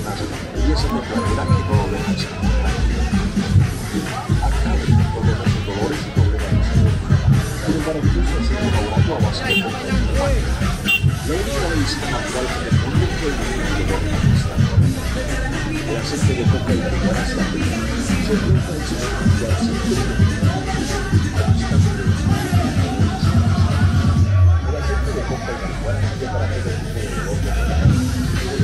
personas empiecen de manera que no lo dejan salir tranquilo. Acaben con problemas de dolores y problemas de salud. El maravilloso aceite laborado a base de coca y marihuana. La única medicina natural que el mundo puede vivir de el aceite de coca y marihuana se aplica. Se trata de sustituir al aceite de coca. El aceite de coca y marihuana sirve para todo tipo de dolor de cabeza.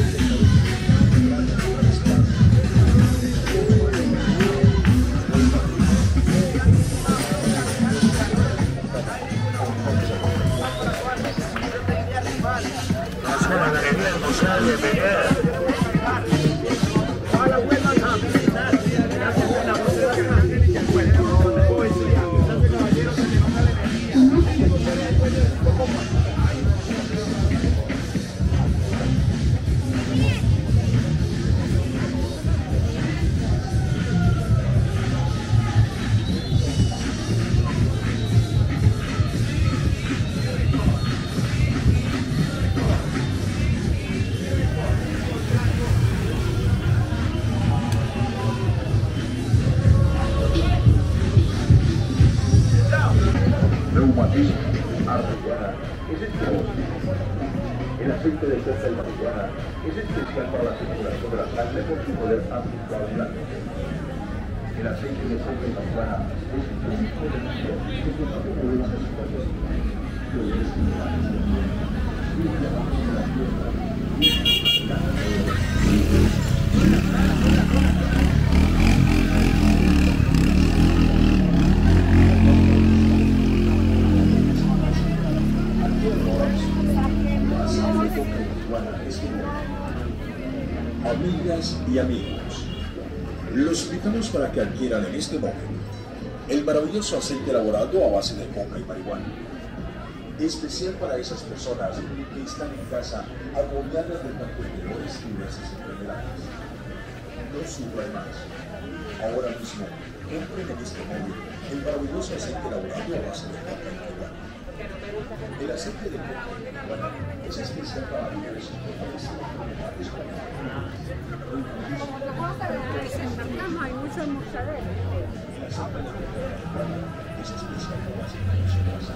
El aceite de coca y marihuana es especial para la circulación de la sangre por su poder anticoagulante. El aceite de coca y marihuana es el único elemento que contiene problemas de situación. Amigas y amigos, los invitamos para que adquieran en este momento el maravilloso aceite elaborado a base de coca y marihuana, especial para esas personas que están en casa agobiadas de tantos dolores y diversas enfermedades. No sufran más. Ahora mismo, compren en este móvil el maravilloso aceite elaborado a base de coca y marihuana. El aceite de coca y marihuana es especial para diversas enfermedades. Hay mucho mozzarella. Es especial para las enfermedades.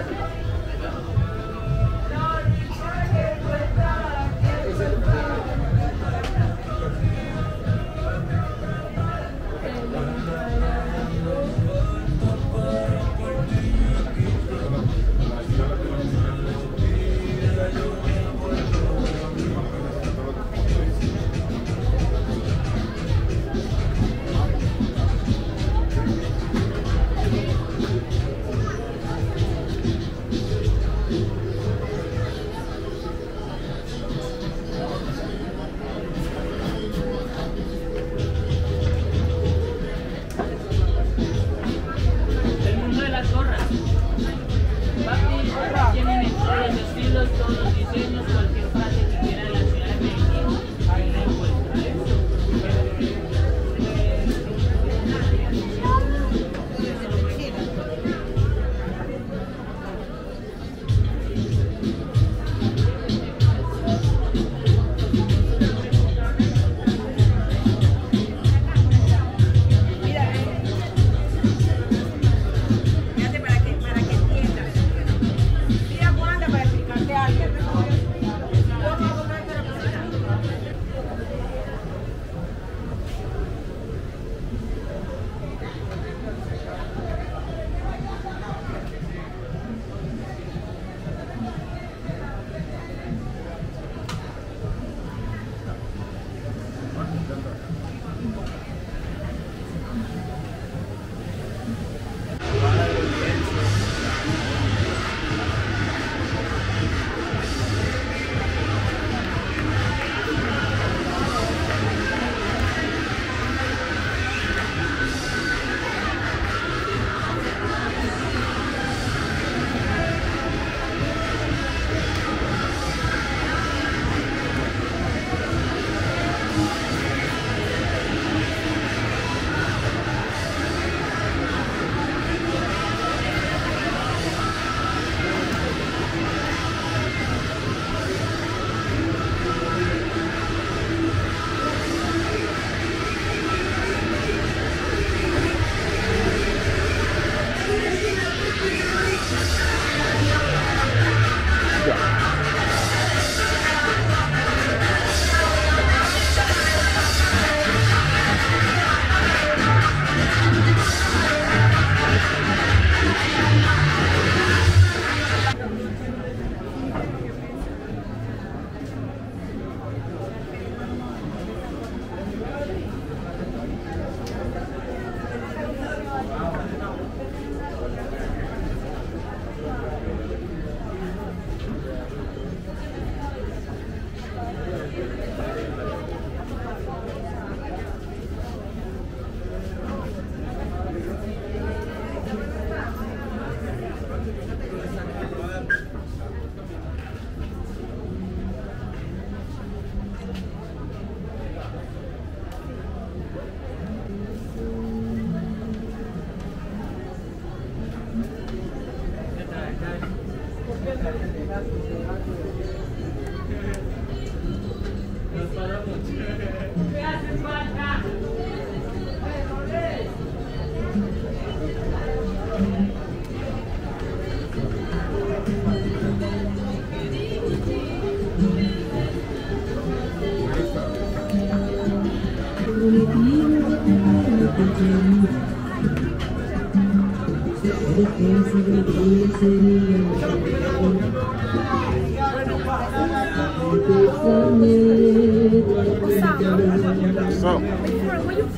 So, Where you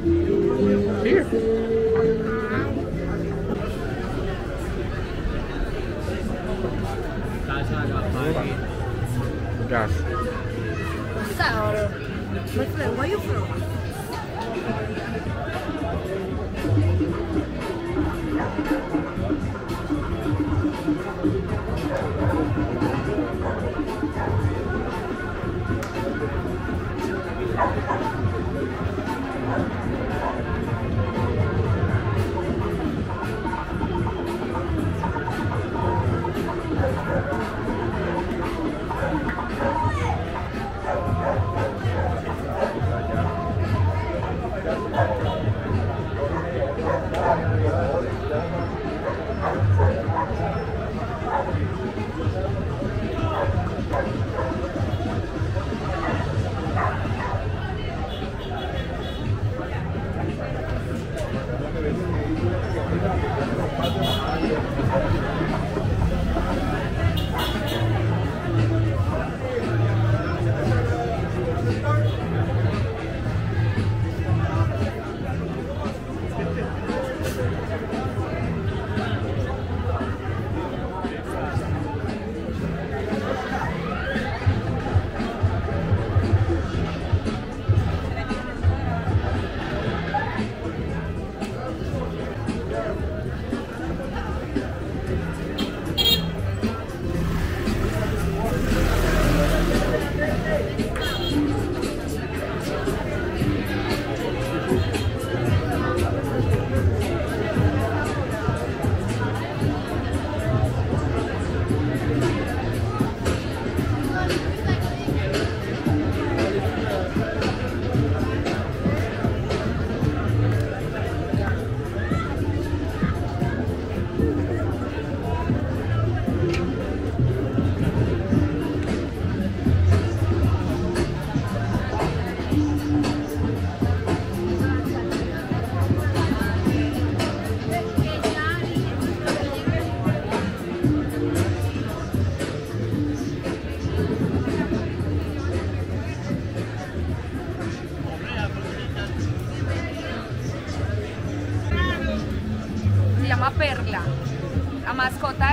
from? here. Gosh. Sour. My friend, where you from?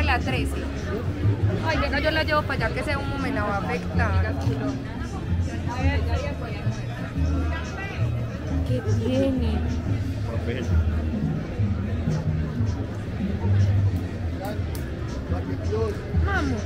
la 13. Ay, venga, yo la llevo para allá, que ese humo me la va a afectar. ¿Qué tiene? Vamos.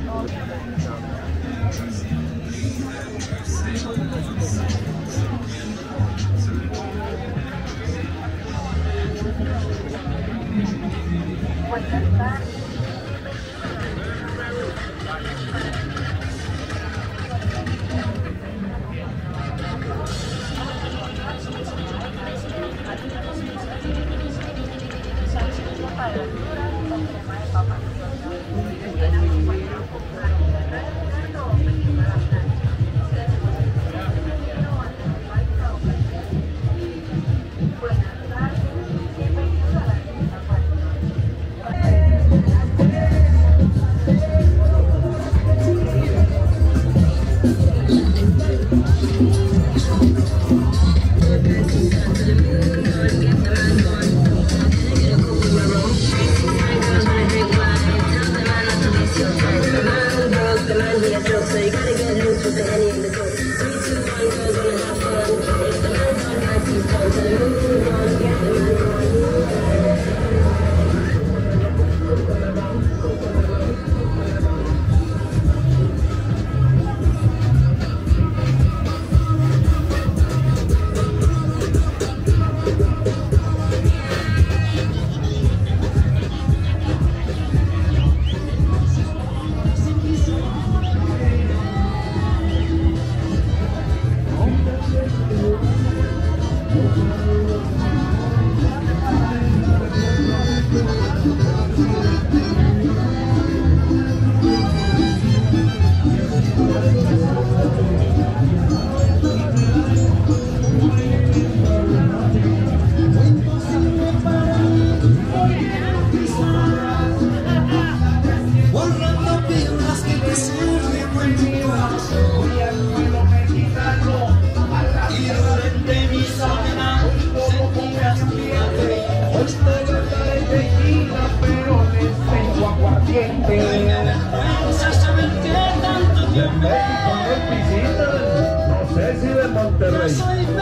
Monterrey,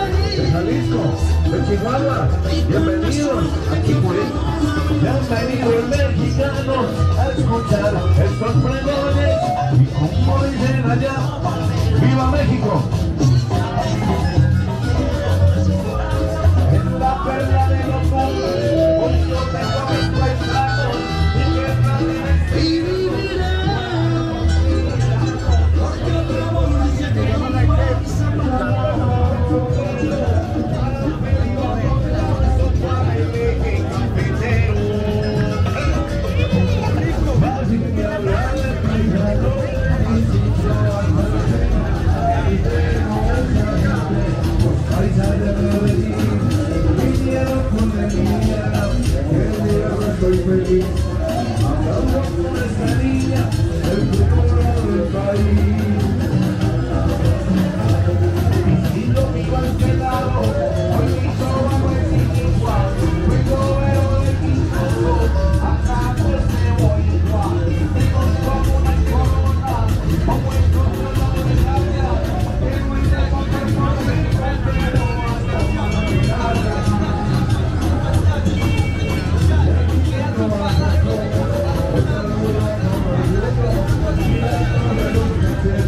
de Jalisco, de Chihuahua, bienvenidos aquí pues. Ya han venido mexicanos a escuchar estos pregones y como dicen allá, ¡viva México! En la perla de los hombres, hoy yo tengo a mis paisanos y que nadie me vivirá. Porque otra voz ya te llama la estoy feliz, hablando con esta niña, el futuro del país. Y lo mío al pelado, hoy mi soba es igual, muy gobero de Quintero, acá pues me voy igual, digo como una corona, como el control de la vida, que no hay de contar por mi pero hasta mi casa. Yeah.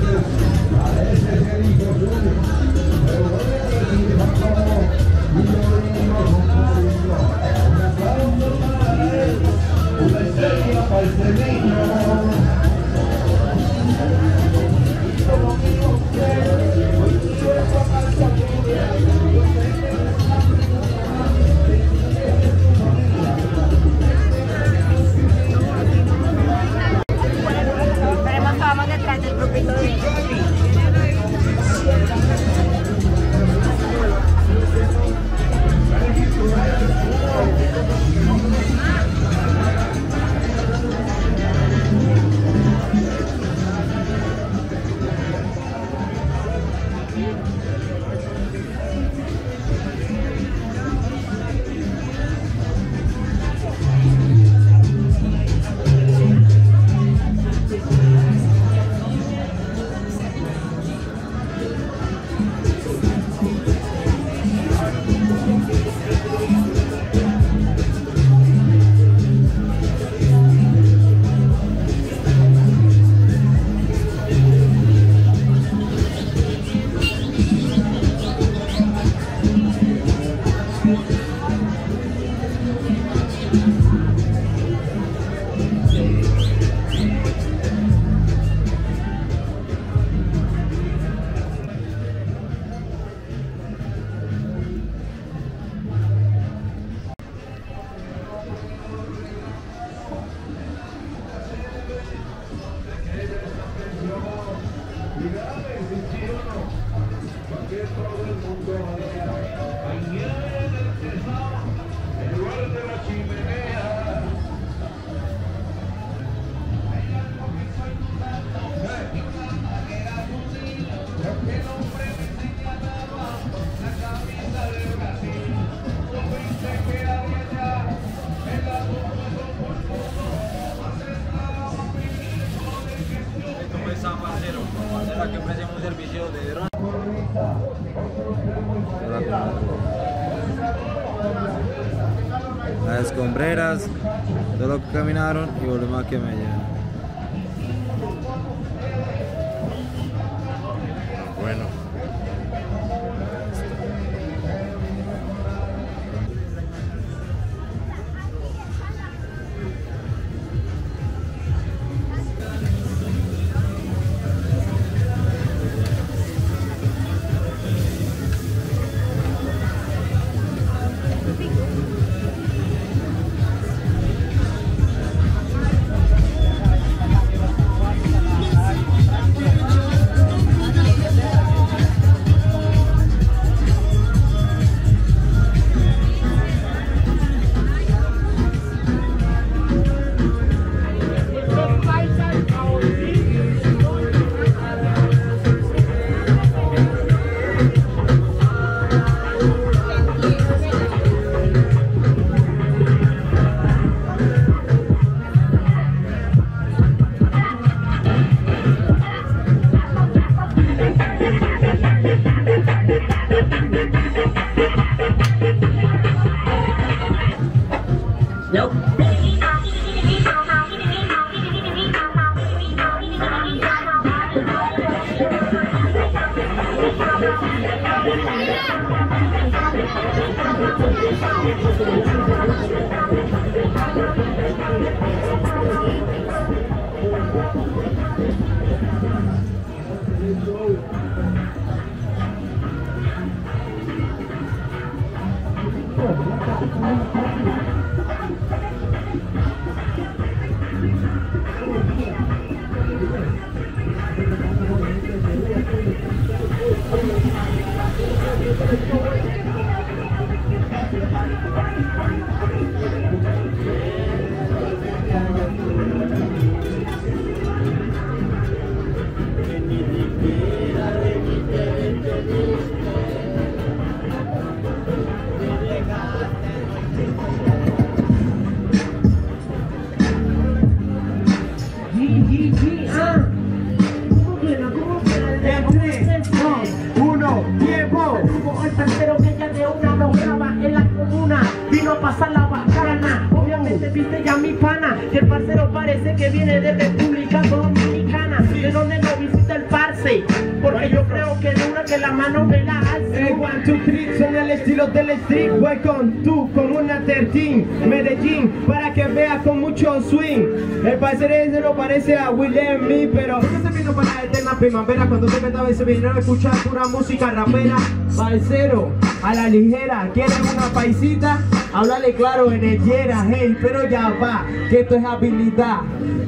Que ofrecemos un servicio de dron. Las escombreras, todo lo que caminaron y volvemos a que me lleven. Bueno. Viste ya mi pana, que el parcero parece que viene de República Dominicana. ¿De donde no visita el parce? Porque yo creo que de una que la mano me la hace. 1, 2, 3 son el estilo del street. Voy con tú, con una 13 Medellín, para que veas con mucho swing. El parcero ese no parece a William Me, pero ¿por qué se vino para la eterna primavera? Cuando te metaba ese vinilo a escuchar pura música rapera. Parcero, a la ligera, ¿quieren una paisita? Háblale claro en el Yera, hey, pero ya va, que esto es habilidad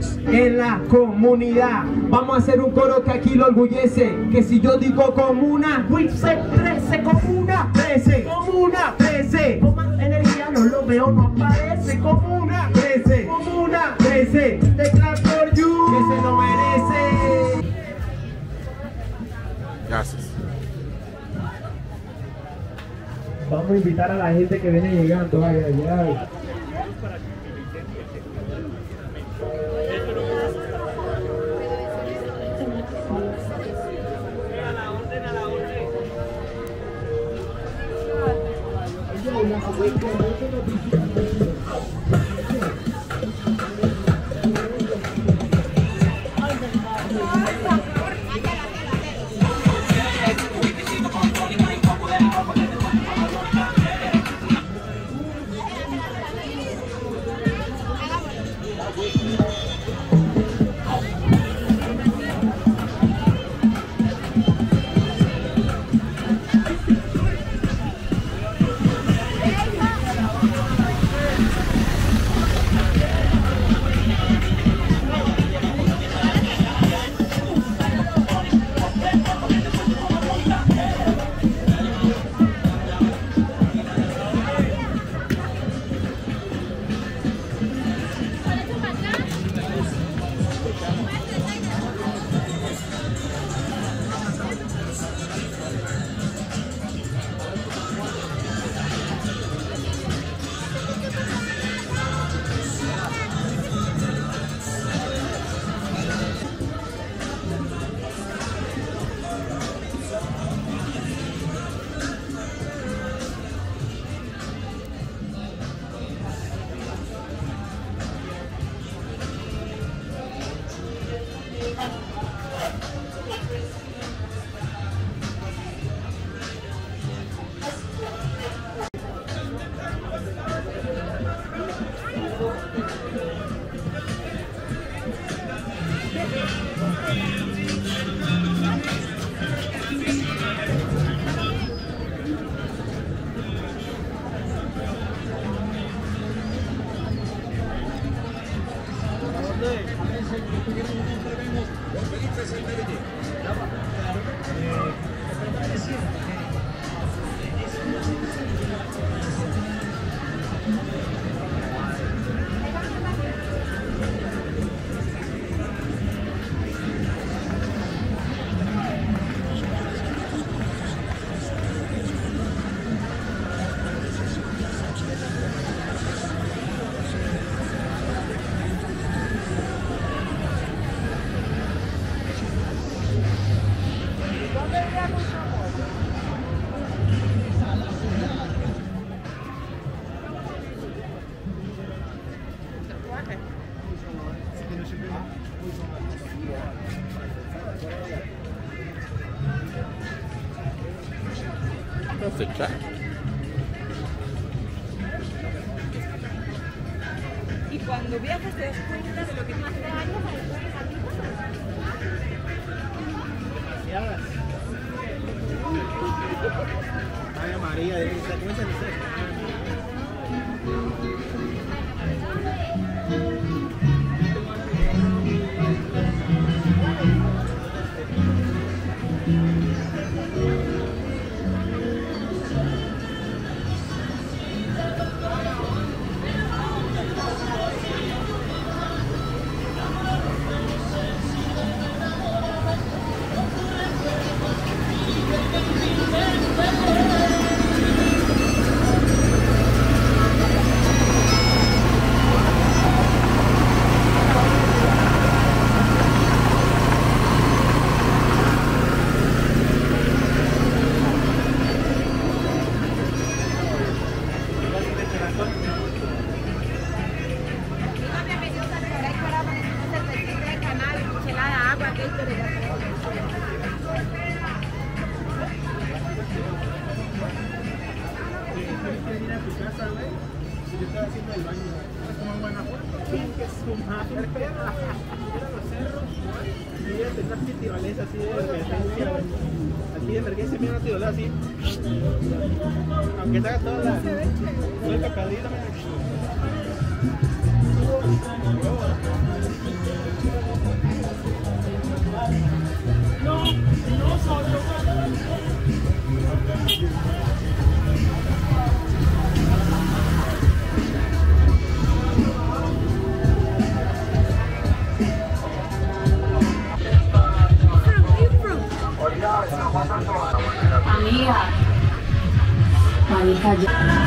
en la comunidad. Vamos a hacer un coro que aquí lo orgullece, que si yo digo comuna, Wipse 13, comuna 13, comuna 13. Con más energía no lo veo, no aparece, comuna 13, comuna 13. The clap for you, que se lo merece. Gracias. Vamos a invitar a la gente que viene llegando. Ay, ay, ay. Perfect track. Y cuando viajas te das cuenta de lo que más te daña. Ay, María, ¿cómo se dice? Así de emergencia, mira, una tirolesa así. Aunque te haga toda la cacadita, Amiga, manija ya.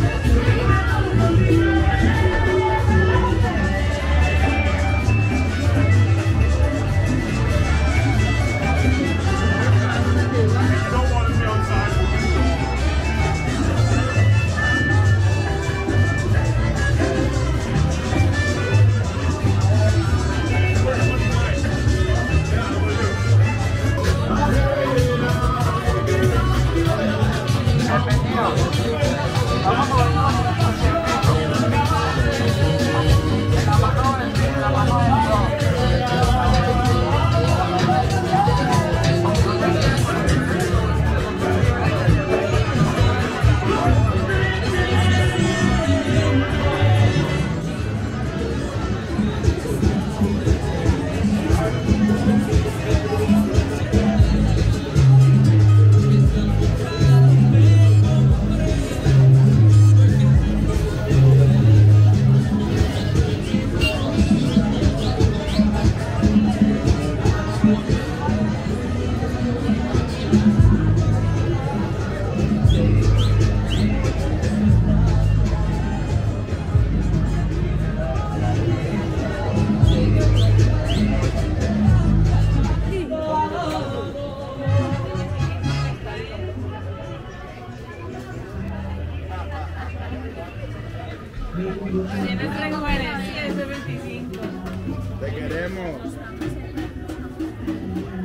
Tienes referencia ese 25. Te queremos.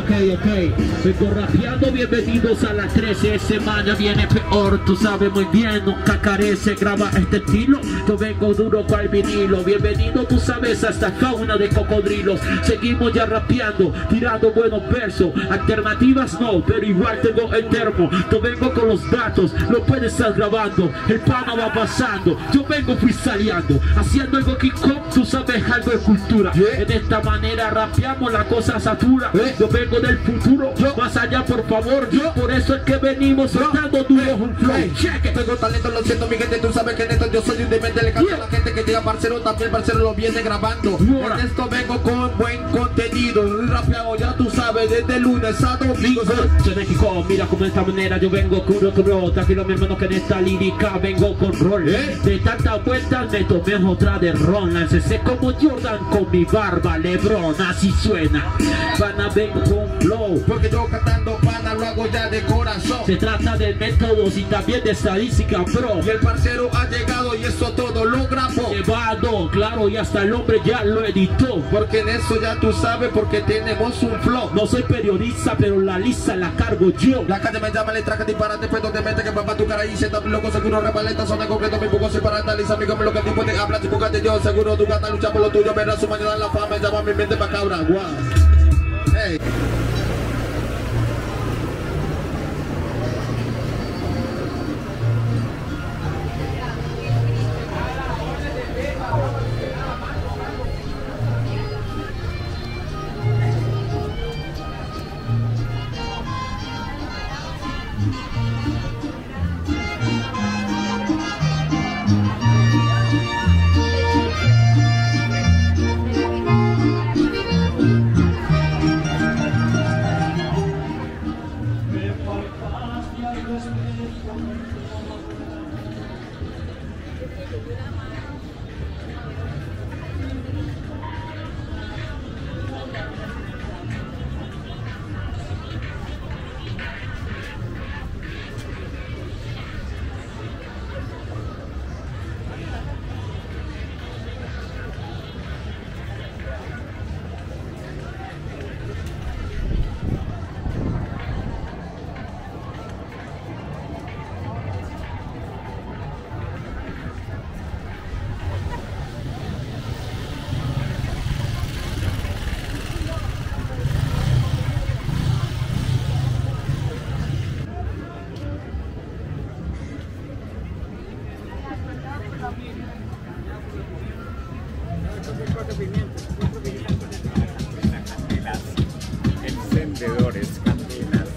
ok. Vengo rapeando, bienvenidos a la 13 semana, viene peor, tú sabes muy bien, nunca carece, graba este estilo, yo vengo duro para el vinilo, bienvenido tú sabes a esta fauna de cocodrilos, seguimos ya rapeando, tirando buenos versos, alternativas no, pero igual tengo el termo, yo vengo con los datos, lo puedes estar grabando, el pana va pasando, yo vengo freestyleando, haciendo algo King Kong, tú sabes algo de cultura, en esta manera rapeamos, la cosa satura, yo vengo del futuro, más allá por favor, por eso es que venimos soltando duro un flow. Tengo talento, lo siento mi gente, tú sabes que neto yo soy un demente, le canto a la gente que llega parcero, también parcero lo viene grabando. En esto vengo con buen contenido, rapeado ya tú sabes, desde lunes a domingo. Soy México, mira como de esta manera yo vengo curo, tranquilo mi hermano que en esta lírica vengo con rol. De tantas vueltas me tomé otra de ron, lancé como Jordan con mi barba, Lebron, así suena. Pana vengo con flow, porque yo cantando pana lo hago ya de corazón. se trata de métodos y también de estadística pro. Y el parcero ha llegado y eso todo lo grabó. Llevado, claro, y hasta el hombre ya lo editó. Porque en eso ya tú sabes, porque tenemos un flow. No soy periodista, pero la lista la cargo yo. La calle me llama, le traje disparate, pero te mete que papá tu cara y se está loco, seguro repaleta, zona concreto, mi poco se para analizar, amigo, lo que tipo de habla, tipo que yo, seguro tu gata lucha por lo tuyo, verás su mañana en la fama, llama mi mente pa' cabra, guau. Hey. Encendedores, candelas.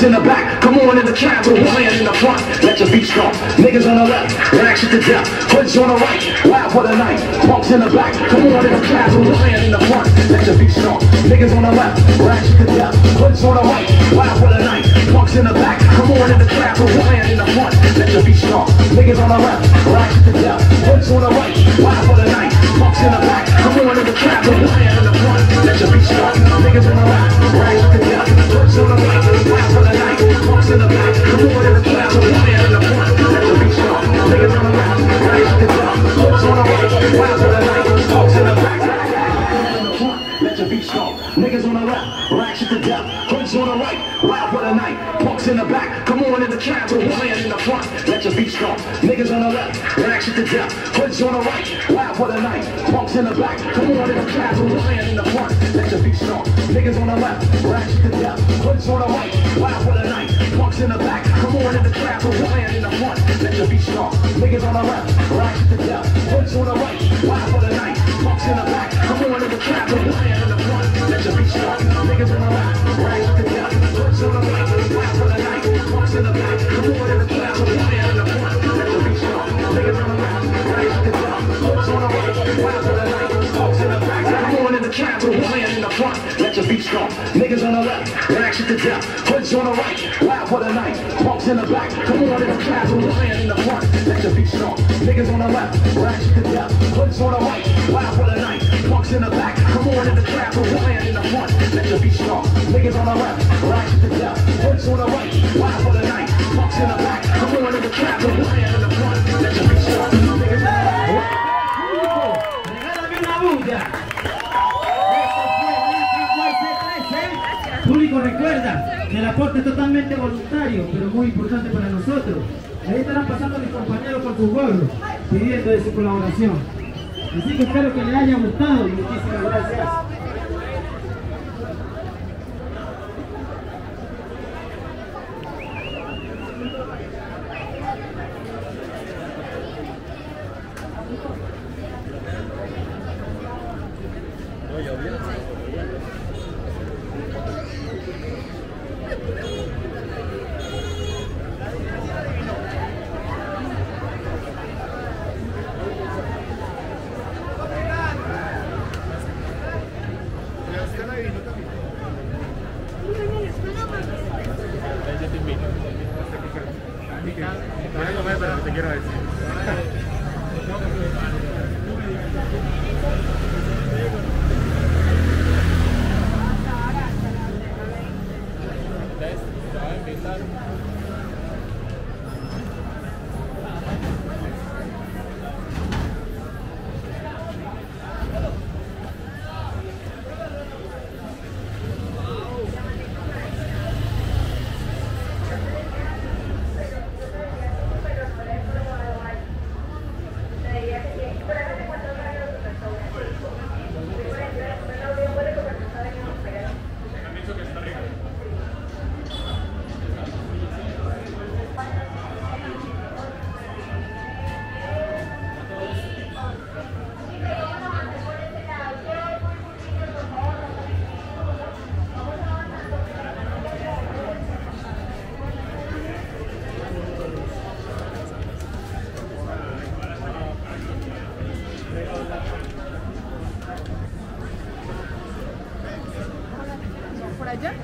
punks in the back, come on in the trap, we're playing in the front, let your beat strong. Niggas on the left, rags to death, hoods on the right, wild for the night. Punks in the back, come on in the trap, we're playing in the front, let your beat strong. Niggas on the left, rags to death, hoods on the right, wild for the night. Punks in the back, come on in the trap, we're playing in the front, let your beat strong. Niggas on the left, rags to death, hoods on the right, wild for the night. Punks in the back, come on in the trap, we're playing in the front, let your beat strong. Niggas on the left, rags to death, hoods on the right, wild for the night. Punks in the back, come on in the trap, we're playing in the front, let your beat strong. Niggas on the left, rags to death, hoods on the right, wild for the night. Punks in the back, in the front, let your beat strong. Niggas on the left, rags to death, hoods on the right, wild for the night. Punks in the back, come on in the trap, we're playing in the front, let your beat strong. Niggas on the left, rags to death, hoods on the right, wild for the night. Punks in the back, come on in the trap, we're playing in the front, let your beat strong. Niggas on the left, rags to death, hoods on the right, wild for the night. Punks in the back, come on in the trap, we're playing in the front, let your beat strong. Niggas on the left, rags to death, hoods on the right, wild for the night. Punks in the back, come on in the trap, we're playing in the front, let your beat strong. Niggas on the left, rags to death, hoods on the right, wild for the night. Punks in the back, come on in the trap, we're playing in the front, let your beat strong. Niggas on the left, rags to death, hoods on the right, wild for the night. Punks in the back, come on in the trap, we're playing in the front, let your beat strong. Niggas on the left, rags to death, hoods on the right, wild for the night. Punks in the back, come on in the trap, we're playing in the front, let your beat strong. Niggas on the left, rags to death, hoods on the right, wild for the night. Punks in the back, come on in the trap, we're playing in the front, let your beat strong. Niggas on the left, rags to death, hoods on the right, wild for the night. Punks in the back, come on in the trap, we're playing in the front, let your beat strong. Niggas on the left. Regálame una bulla. Eso fue Público, recuerda que el aporte es totalmente voluntario, pero muy importante para nosotros. Ahí estarán pasando mis compañeros con sus gorros, pidiendo de su colaboración. Así que espero que les haya gustado y muchísimas gracias. Te quiero decir. ¿Por allá?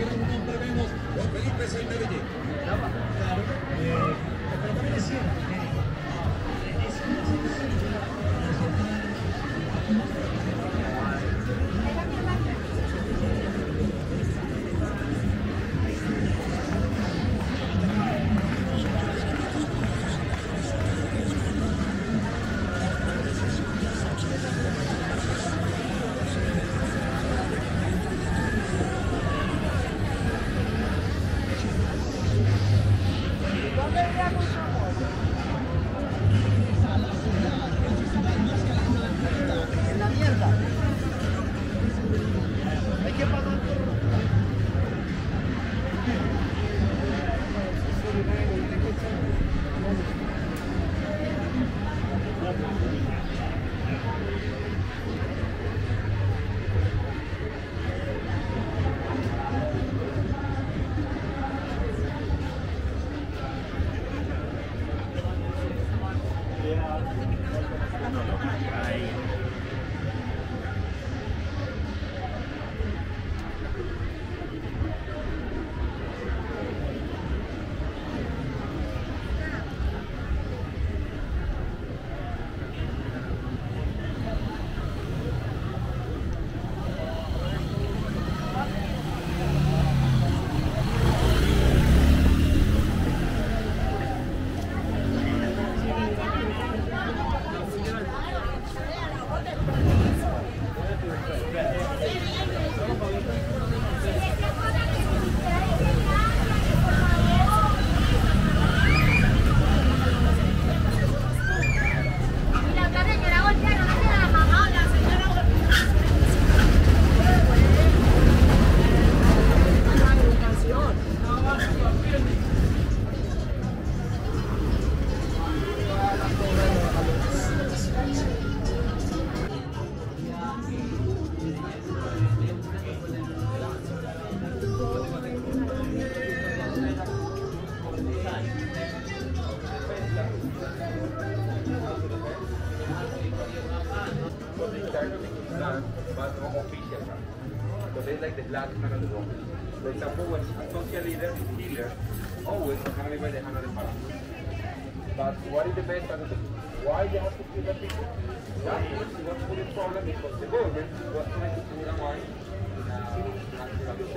Felipe Medellín. Claro. Pero también es cierto que but no official one. So they like the black hand of the dog. For example, when a social leader is healer, always handled by the hand of the parent. But what is the best hand of the dog? Why they have to kill the people? That means it was put in problem because the government was trying to put a mind in a natural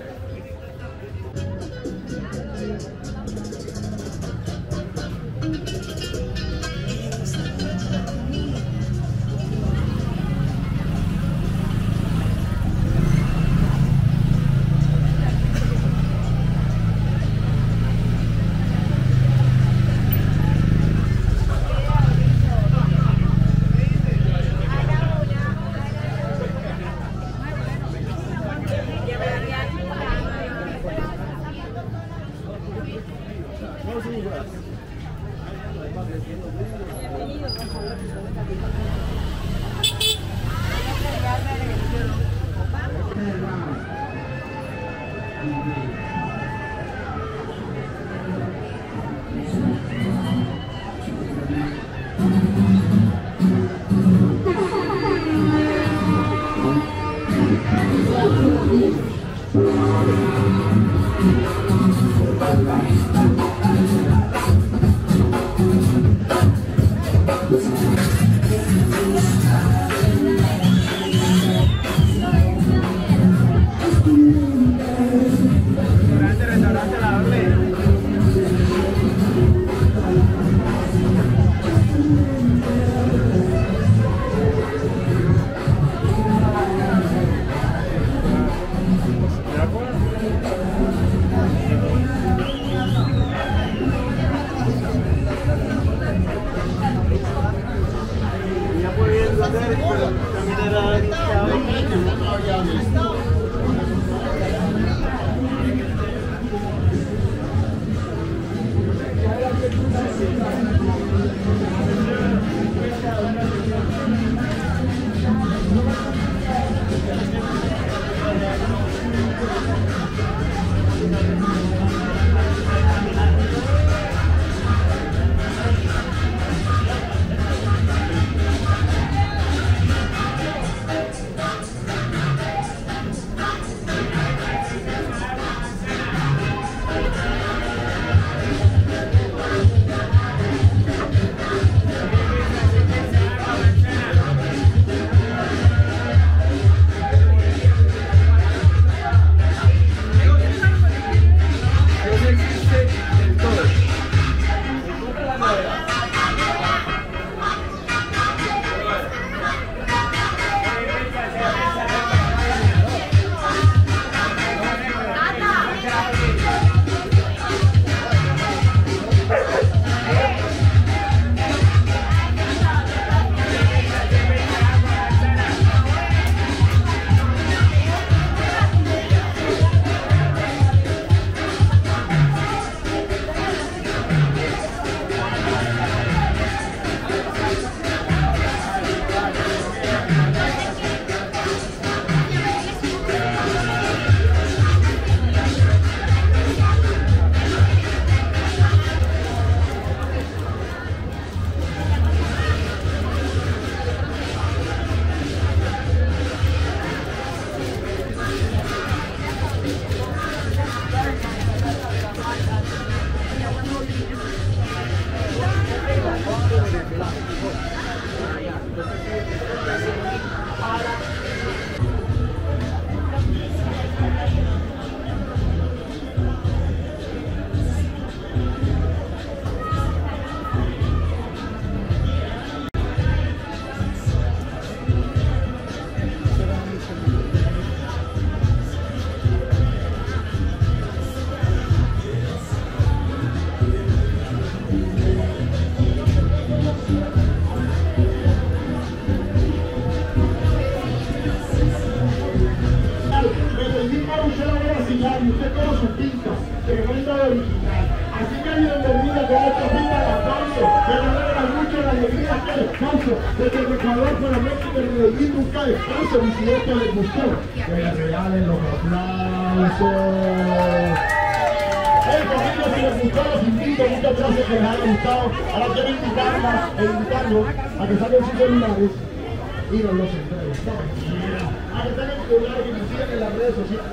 Mauricio, desde el Ecuador para México, Medellín, nunca descanso, mi cliente les gustó. Que le regalen los aplausos. Hey, familia, si les gustó, los invito, muchas gracias que les haya gustado. Ahora quiero invitarlos a que saquen sus celulares y nos los entreguen. A que saquen sus celulares y nos sigan en las redes sociales.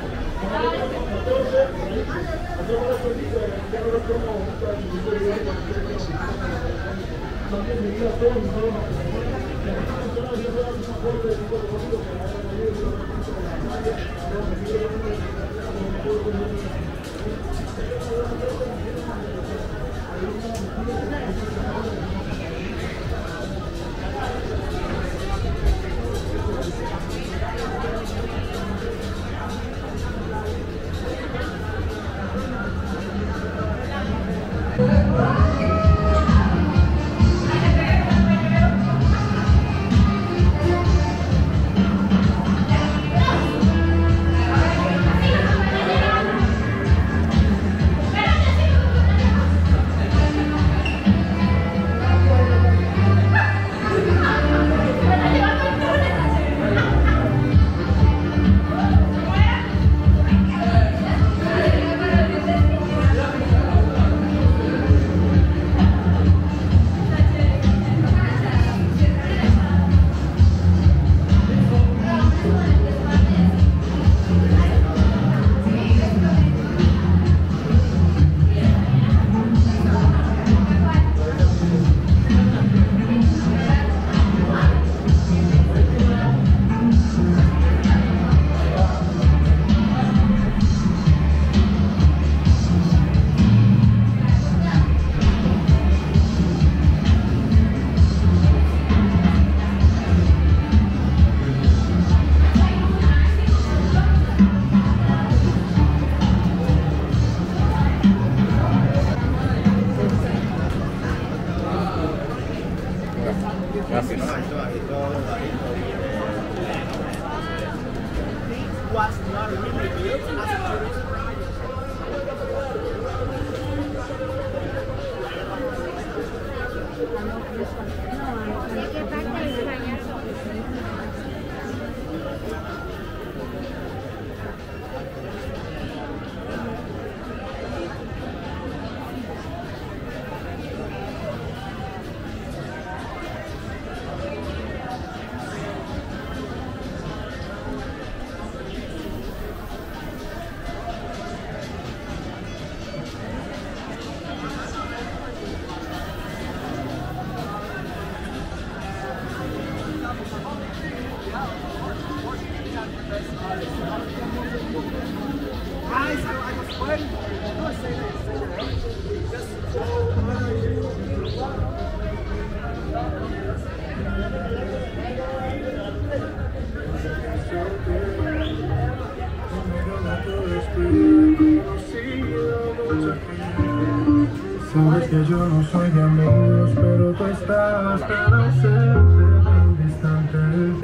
Bienvenido a todos mis hermanos. Sabes que yo no soy de amigos, pero tú estás tan ausente, tan distante.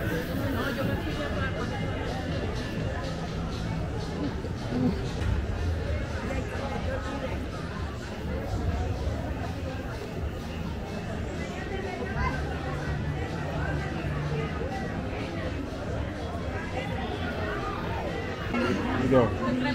Go.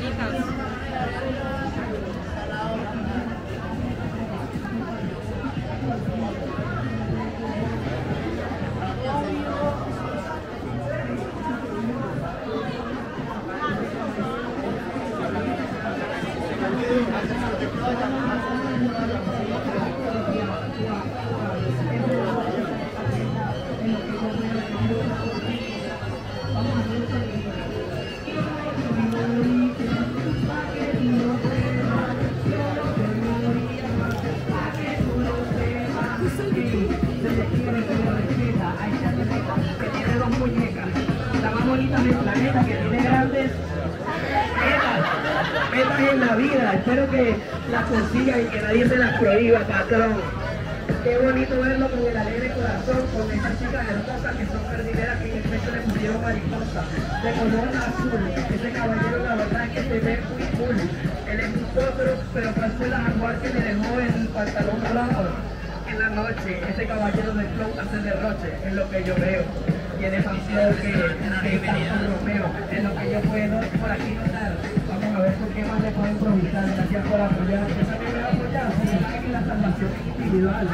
Metas en la vida, espero que las consigan y que nadie se las prohíba, patrón. Qué bonito verlo con el alegre corazón, con esas chicas hermosas que son jardineras que en el pecho le pusieron mariposa, de color azul. Ese caballero la verdad es que se ve muy cool. Él es un potro, pero fue la jaguar que le dejó el pantalón blanco. que en la noche ese caballero del flow hace derroche, es lo que yo veo. Tiene más flow que San Romeo, es lo que yo puedo por aquí notar. Vamos a ver por qué más le puedo improvisar. Gracias por apoyar. ¿Esa que me va a apoyar? Si saben que la salvación es individual.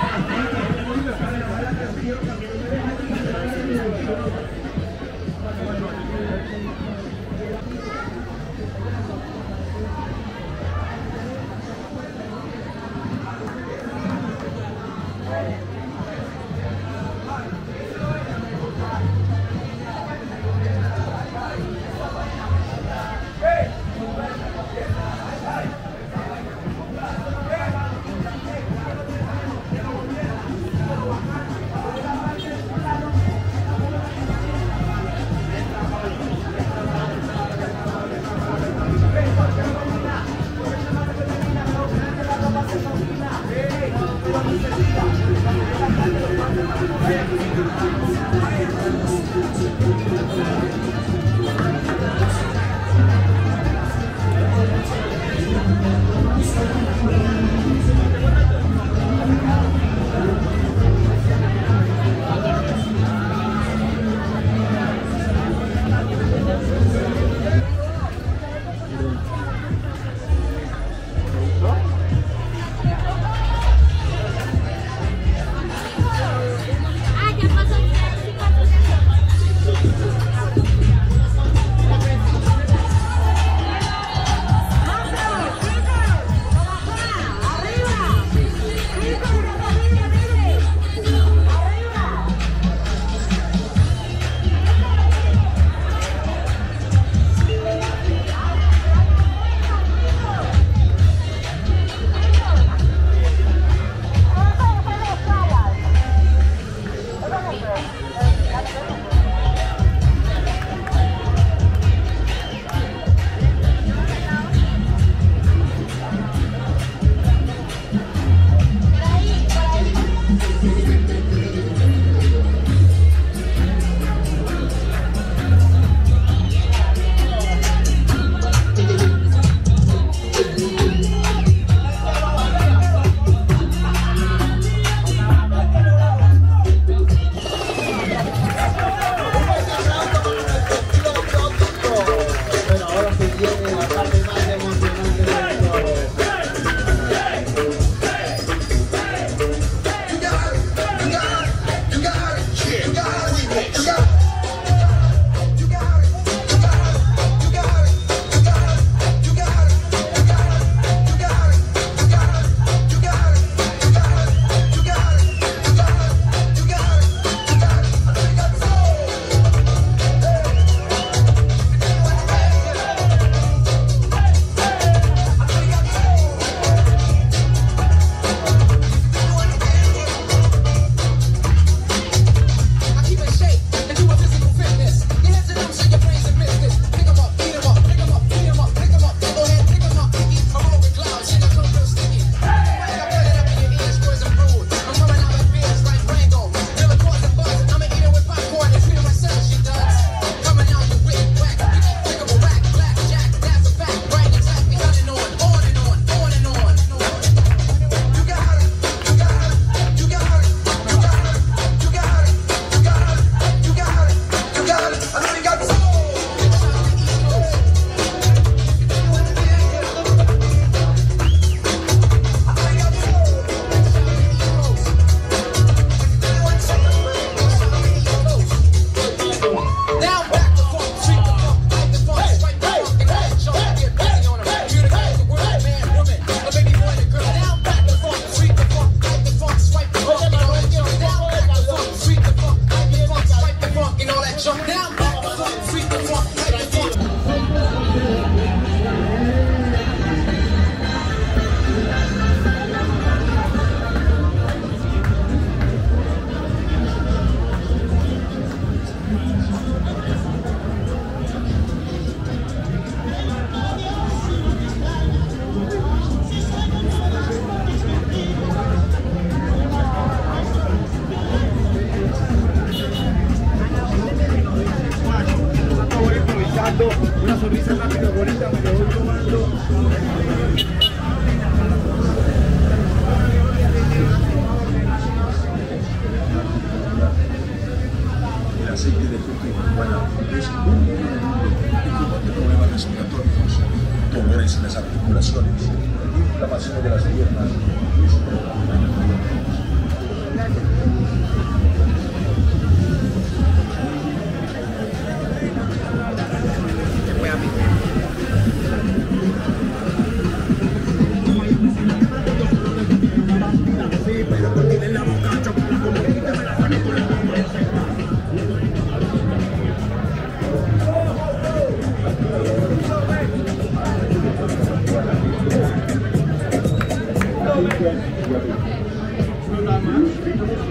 una sonrisa rápida, bonita, me lo voy tomando.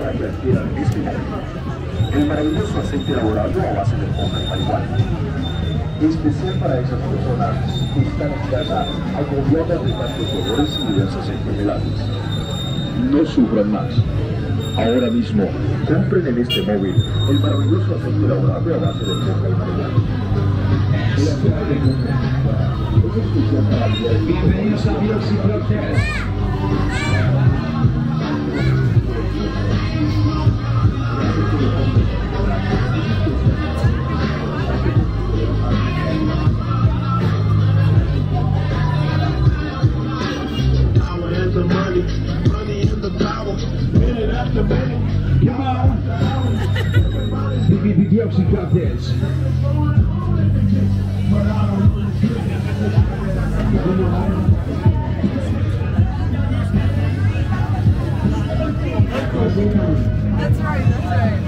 para que adquieran este móvil. El maravilloso aceite elaborado a base de coca y marihuana. Especial para esas personas que están en casa agobiadas de tantos dolores y diversas enfermedades. No sufran más. Ahora mismo, compren en este móvil el maravilloso aceite elaborado a base de coca y marihuana. El aceite de coca es especial para el día de Bienvenidos a Bioxy Brothers. Bioxy Brothers. That's right, that's right.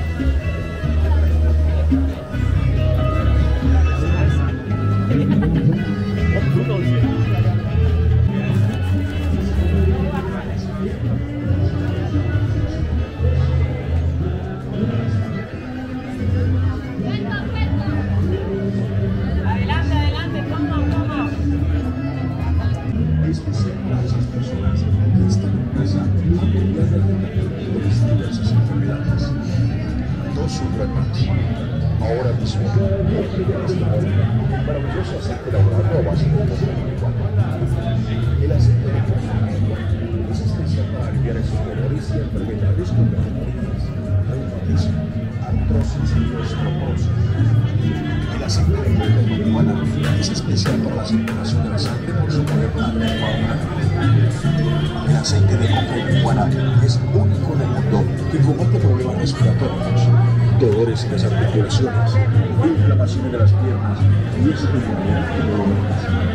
Adelante, adelante, vamos. Especial para esas personas que están en casa agobiadas de diversas enfermedades. No sufran más. Ahora mismo, compren este móvil el maravilloso aceite elaborado a base de coca y marihuana. El aceite de coca es especial para aliviar esos dolores y enfermedades como hemorroides, reumatismo, artrosis y osteoporosis. El aceite de coca y marihuana es especial para la circulación de la sangre por su poder anticoagulante. El aceite de coca y marihuana es único en el mundo que combate problemas respiratorios, dolores en las articulaciones, inflamaciones de las piernas y estabilidad de dolores.